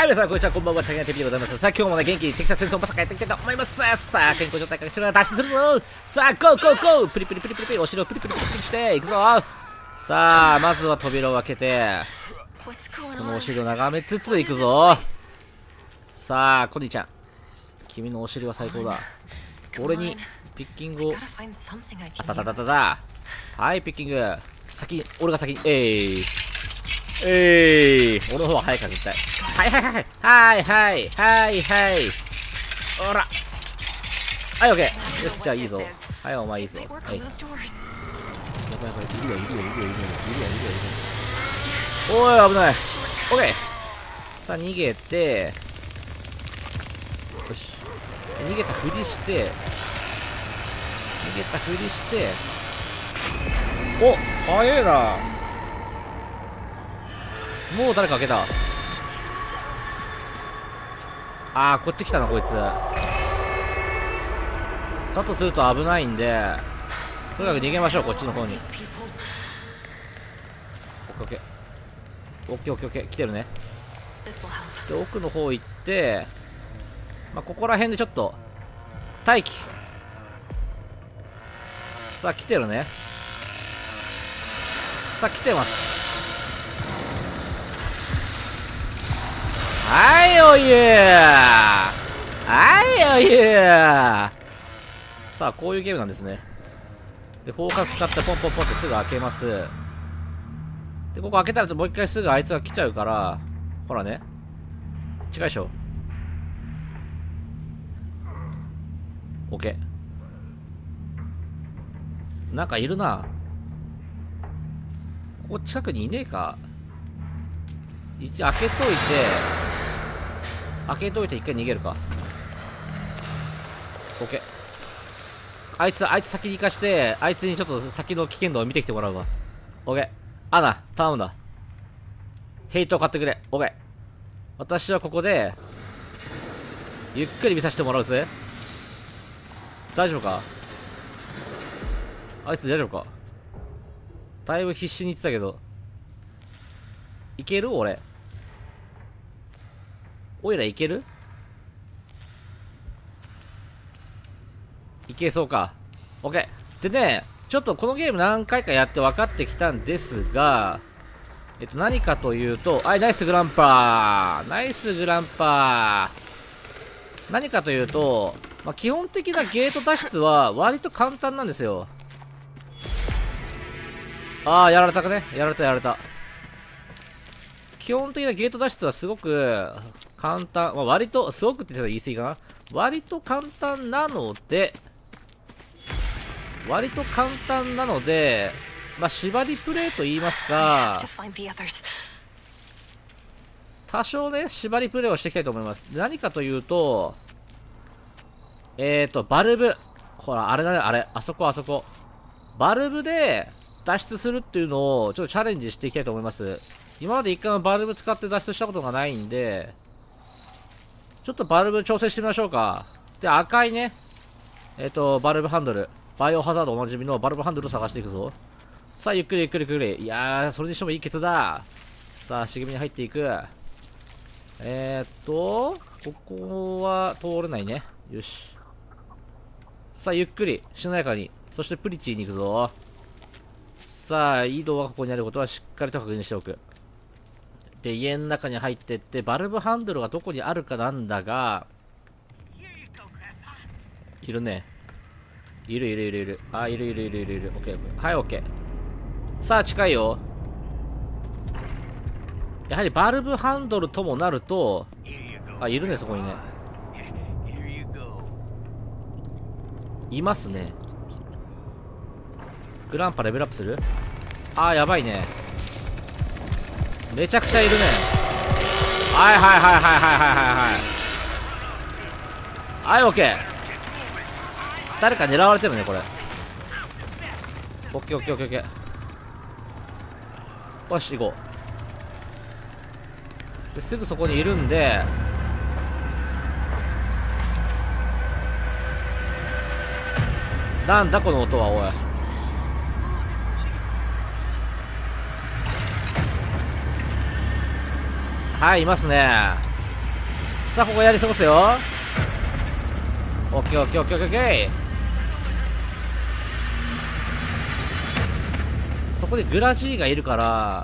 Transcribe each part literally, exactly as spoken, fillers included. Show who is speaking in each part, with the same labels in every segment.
Speaker 1: はい、皆さん、こんにちは、こんばんは、チャゲナティビでございます。さあ、今日もね、元気にテキサス戦争バサッカやっていきたいと思います。さあ、健康状態からしてる脱出するぞ。さあ、ゴーゴーゴープリプリプリプリプリ、お尻をプリプリプリプリして、いくぞ。さあ、まずは扉を開けて、このお尻を眺めつついくぞ。さあ、コニーちゃん。君のお尻は最高だ。俺にピッキングを。あたたたたた。はい、ピッキング。先に、俺が先に。えい。えい。俺の方は早いから絶対。はいはいはい。はいはいはいはい。ほら。はい、オッケー。よし、じゃあいいぞ。はい、お前いいぞ。はい。やばいやばい。いるよいるよいるよいるよいるよいるよいるよ。おい、危ない。オッケー。さあ、逃げて。よし。逃げたふりして。逃げたふりして。お、早えな。もう誰か開けた。あー、こっち来たなこいつ。だとすると危ないんで、とにかく逃げましょう。こっちの方に。オッケーオッケーオッケーオッケー、来てるね。で、奥の方行って、まあ、ここら辺でちょっと待機。さあ来てるね。さあ来てます。はいおゆー、はいおゆー。さあこういうゲームなんですね。でフォーカス使ってポンポンポンってすぐ開けます。でここ開けたらもう一回すぐあいつが来ちゃうから、ほらね、近いでしょ。 OK。 なんかいるな。ここ近くにいねえか。一応開けといて、開けといて一回逃げるか。 OK。 あいつあいつ先に行かして、あいつにちょっと先の危険度を見てきてもらうわ。 OK。 アナ頼むんだ。ヘイトを買ってくれ。 OK。 私はここでゆっくり見させてもらうぜ。大丈夫か。あいつ大丈夫か。だいぶ必死に言ってたけど、いける？俺おいらいける？いけそうか。 OK。 でね、ちょっとこのゲーム何回かやって分かってきたんですが、えっと何かというと、はい、ナイスグランパー、ナイスグランパー。何かというと、まあ、基本的なゲート脱出は割と簡単なんですよ。ああ、やられたかね。やられたやられた。基本的なゲート脱出はすごく簡単、まあ、割とすごくって言ったら言い過ぎかな。割と簡単なので割と簡単なのでまあ縛りプレイと言いますか、多少ね縛りプレイをしていきたいと思います。何かというと、えーとバルブ、ほらあれだね、あれ、あそこあそこ、バルブで脱出するっていうのをちょっとチャレンジしていきたいと思います。今まで一回もバルブ使って脱出したことがないんで、ちょっとバルブ調整してみましょうか。で、赤いね、えっと、バルブハンドル、バイオハザードおなじみのバルブハンドルを探していくぞ。さあ、ゆっくりゆっくりゆっくり。いやー、それにしてもいいケツだ。さあ、茂みに入っていく。えーっと、ここは通れないね。よし。さあ、ゆっくり、しなやかに。そしてプリチーに行くぞ。さあ、井戸はここにあることはしっかりと確認しておく。で、家の中に入ってって、バルブハンドルがどこにあるかなんだが、いるね。いるいるいるいる。あ、いるいるいるいるいる。オッケー。はい、オッケー。さあ、近いよ。やはりバルブハンドルともなると、あ、いるね、そこにね。いますね。グランパレベルアップする？あー、やばいね。めちゃくちゃいるね。はいはいはいはいはいはいはいはい。はい、オッケー。誰か狙われてるね、これ。オッケーオッケーオッケーオッケー。よし、行こう。ですぐそこにいるんで、なんだこの音は、おい。はい、いますね。 さあここやり過ごすよ。オッケーオッケーオッケーオッケーオッケー。そこでグラジーがいるから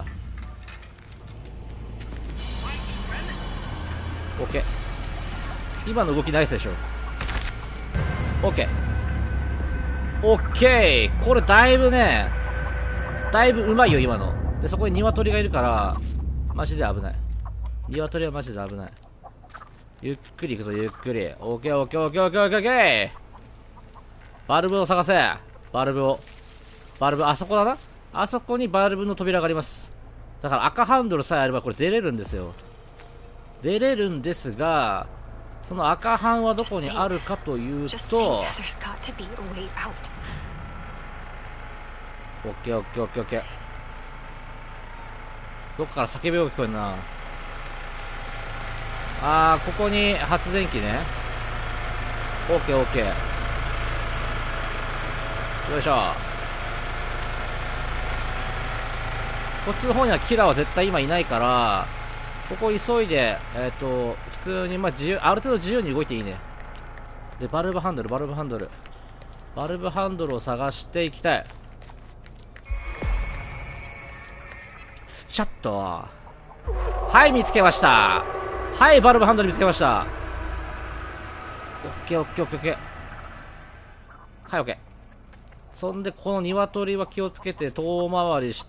Speaker 1: オッケー。今の動きナイスでしょ。オッケーオッケー。これだいぶね、だいぶうまいよ今ので。そこに鶏がいるからマジで危ない。鶏はマジで危ない。ゆっくり行くぞゆっくり。オッケーオッケーオッケーオッケーオッケーオッケー。バルブを探せ。バルブをバルブあそこだな。あそこにバルブの扉があります。だから赤ハンドルさえあればこれ出れるんですよ。出れるんですが、その赤ハンはどこにあるかというと、オッケーオッケーオッケーオッケー。どっから叫び声が聞こえるな。あー、ここに発電機ね。オッケーオッケー。よいしょ。こっちの方にはキラーは絶対今いないから、ここ急いで、えっと、普通に、まあ、自由、ある程度自由に動いていいね。で、バルブハンドル、バルブハンドル。バルブハンドルを探していきたい。スチャッと。はい、見つけました。はい、バルブハンドル見つけました。オッケーオッケーオッケーオッケー。はい、オッケー。そんで、この鶏は気をつけて遠回りして、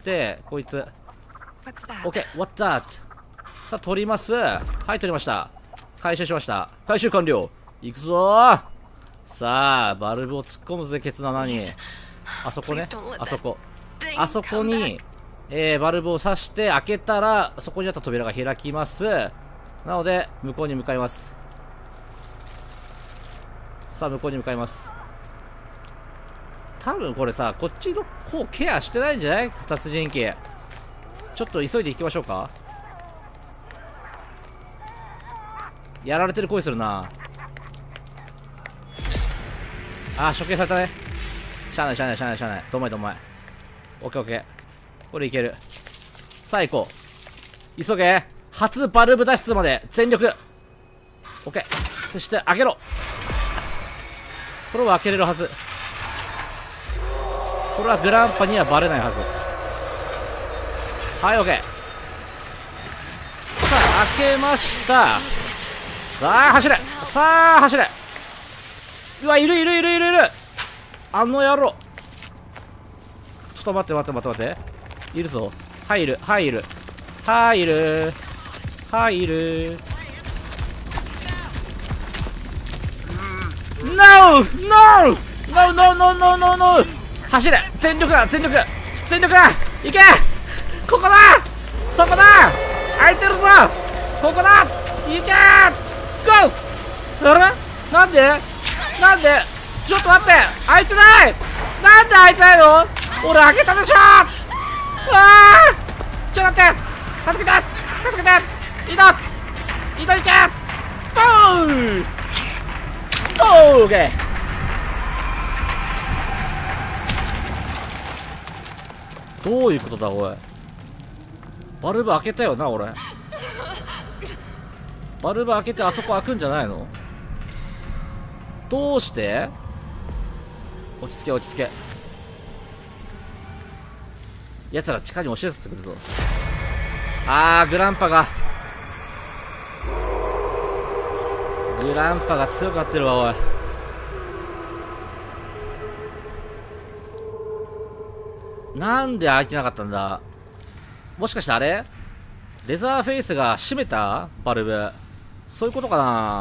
Speaker 1: こいつ。オッケー、what's that？ さあ、取ります。はい、取りました。回収しました。回収完了。いくぞー。さあ、バルブを突っ込むぜ、ケツの穴に。あそこね。あそこ。あそこに、えー、バルブを刺して開けたら、そこにあった扉が開きます。なので、向こうに向かいます。さあ、向こうに向かいます。多分これさ、こっちの方ケアしてないんじゃない？殺人鬼。ちょっと急いで行きましょうか。やられてる声するな。あー、処刑されたね。しゃあないしゃあないしゃあないしゃあない。どんまいどんまい。オッケーオッケー。これいける。さあ行こう。急げ。初バルブ脱出まで全力。オッケー。そして開けろ。これは開けれるはず。これはグランパにはバレないはず。はい、オッケー。さあ開けました。さあ走れ。さあ走れ。うわ、いるいるいるいるいる。あの野郎。ちょっと待って待って待って待って。いるぞ。入る入る入る入る。 NO! NO! NO! NO! NO! NO! NO! NO! 走れ。全力だ全力全力だ。いけ。ここだ。そこだ。空いてるぞ。ここだ。いけ。ゴー。あれなんでなんでちょっと待って。開いてない。なんで開いてないの。俺開けたでしょ。ああちょっと待って。助けて助けて。移動移動いけ。ボーンオーケー。どういうことだおい。バルブ開けたよな俺。バルブ開けてあそこ開くんじゃないの。どうして。落ち着け落ち着け。奴ら地下に押し寄せてくるぞ。あーグランパがグランパが強くなってるわおい。なんで開いてなかったんだ。もしかしてあれレザーフェイスが閉めたバルブ。そういうことかな。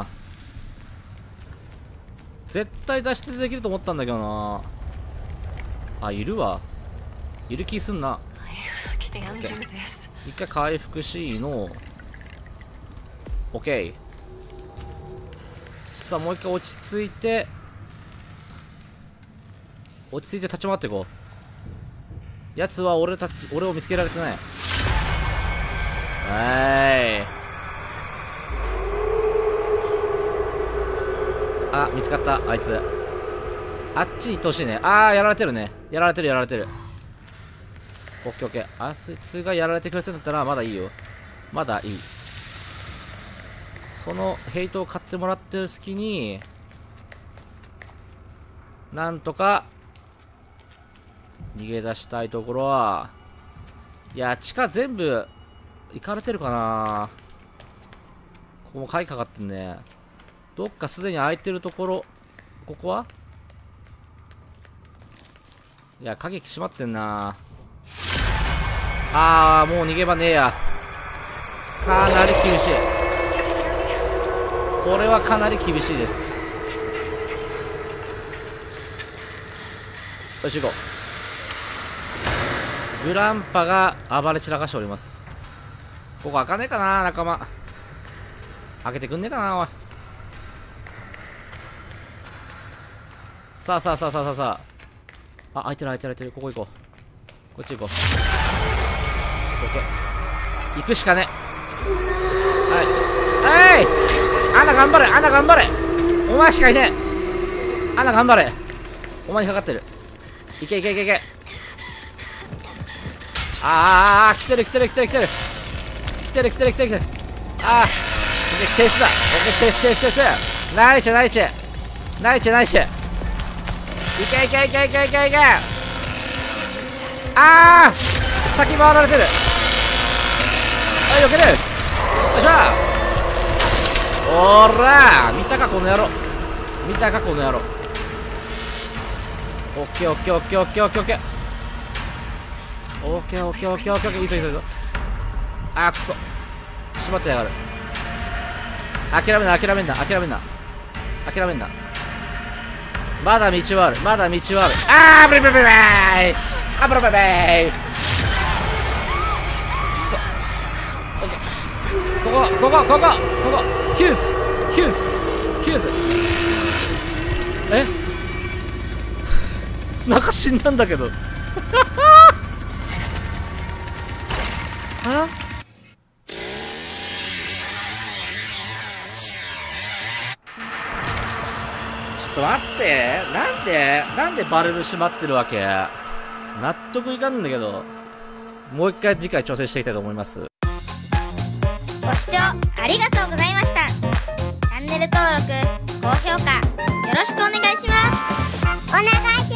Speaker 1: 絶対脱出できると思ったんだけどな。あ、いるわ。いる気すんな。一回回復しの OK。 さあもう一回落ち着いて落ち着いて立ち回っていこう。やつは俺たち俺を見つけられてない。はい。あ、見つかった。あいつあっちに行ってほしいね。あーやられてるね。やられてるやられてる。オッケーオッケー。あいつがやられてくれてるんだったらまだいいよ。まだいい。 そのヘイトを買ってもらってる隙になんとか逃げ出したいところは、いや地下全部行かれてるかな。ここも鍵かかってんね。どっかすでに空いてるところ、ここはいや鍵閉まってんな。あーもう逃げ場ねえや。かなり厳しい。これはかなり厳しいです。よし行こう。グランパが暴れ散らかしております。ここ開かねえかな。仲間開けてくんねえかな。おいさあさあさあさあさあさあ、あ開いてる開いてる開いてる。ここ行こう。こっち行こう。オッケー行くしかね。はいはい、アナ頑張れ、アナ頑張れ。お前しかいねえ。アナ頑張れ。お前にかかってる。いけいけいけいけ。ああ来てる来てる来てる来てる来てる来てる来てる来てる。ああチェイスだ。オッケーチェイスチェイスチェイス。ナイチェナイチェナイチェナイチェ。いけいけいけいけいけいけ。ああ先回られてる。はいよける。よいしょ。おら見たかこの野郎。見たかこの野郎。オッケーオッケーオッケーオッケーオッケーオッケーオッケーオッケーオッケーオッケーオッケー。いいぞいいぞいいぞ。あーくそしまってやがる。諦めんな諦めんな諦めんな諦めんな。まだ道はあるまだ道はある。あーブリブリブリブリあブリブリブリくそ。オッケーここここここここヒューズヒューズヒューズ。えなんか死んだんだけどあちょっと待って、なんでなんでバルブ閉まってるわけ。納得いかんだけど、もう一回次回挑戦していきたいと思います。
Speaker 2: ご視聴ありがとうございました。チャンネル登録高評価よろしくお願いします。お願い